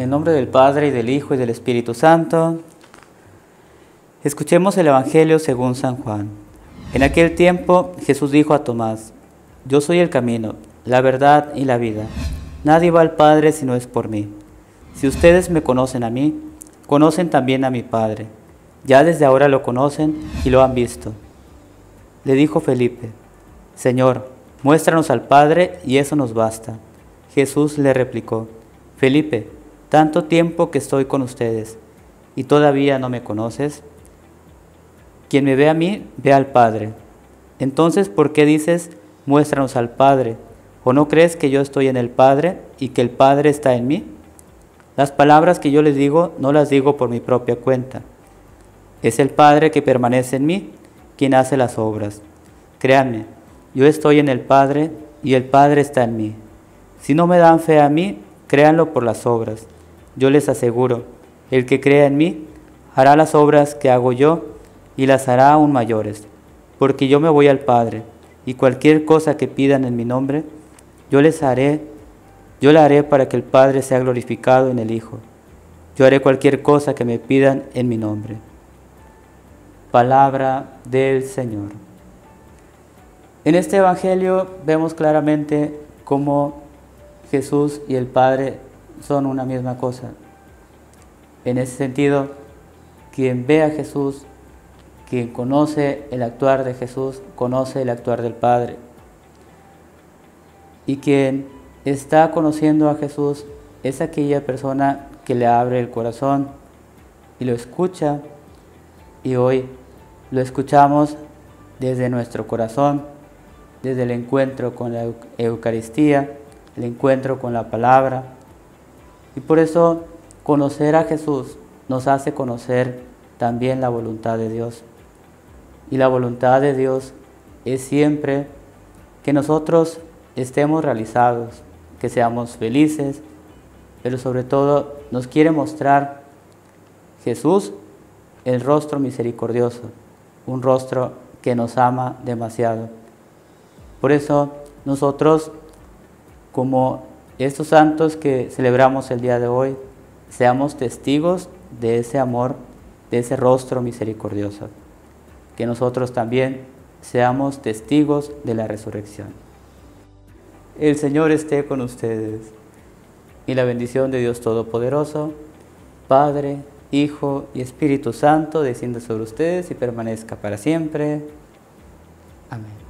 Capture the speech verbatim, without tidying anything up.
el nombre del Padre, y del Hijo, y del Espíritu Santo. Escuchemos el Evangelio según San Juan. En aquel tiempo Jesús dijo a Tomás: Yo soy el camino, la verdad y la vida. Nadie va al Padre si no es por mí. Si ustedes me conocen a mí, conocen también a mi Padre. Ya desde ahora lo conocen y lo han visto. Le dijo Felipe: Señor, muéstranos al Padre y eso nos basta. Jesús le replicó: Felipe, tanto tiempo que estoy con ustedes, ¿y todavía no me conoces? Quien me ve a mí, ve al Padre. Entonces, ¿por qué dices, muéstranos al Padre? ¿O no crees que yo estoy en el Padre y que el Padre está en mí? Las palabras que yo les digo, no las digo por mi propia cuenta. Es el Padre que permanece en mí, quien hace las obras. Créanme, yo estoy en el Padre y el Padre está en mí. Si no me dan fe a mí, créanlo por las obras. Yo les aseguro, el que crea en mí, hará las obras que hago yo y las hará aún mayores, porque yo me voy al Padre, y cualquier cosa que pidan en mi nombre, yo les haré, yo la haré para que el Padre sea glorificado en el Hijo. Yo haré cualquier cosa que me pidan en mi nombre. Palabra del Señor. En este Evangelio vemos claramente cómo Jesús y el Padre son una misma cosa. En ese sentido, quien ve a Jesús, quien conoce el actuar de Jesús, conoce el actuar del Padre. Y quien está conociendo a Jesús es aquella persona que le abre el corazón y lo escucha. Y hoy lo escuchamos desde nuestro corazón, desde el encuentro con la Eucaristía, el encuentro con la palabra. Y por eso conocer a Jesús nos hace conocer también la voluntad de Dios. Y la voluntad de Dios es siempre que nosotros estemos realizados, que seamos felices, pero sobre todo nos quiere mostrar Jesús el rostro misericordioso, un rostro que nos ama demasiado. Por eso nosotros, como estos santos que celebramos el día de hoy, seamos testigos de ese amor, de ese rostro misericordioso. Que nosotros también seamos testigos de la resurrección. El Señor esté con ustedes, y la bendición de Dios Todopoderoso, Padre, Hijo y Espíritu Santo, descienda sobre ustedes y permanezca para siempre. Amén.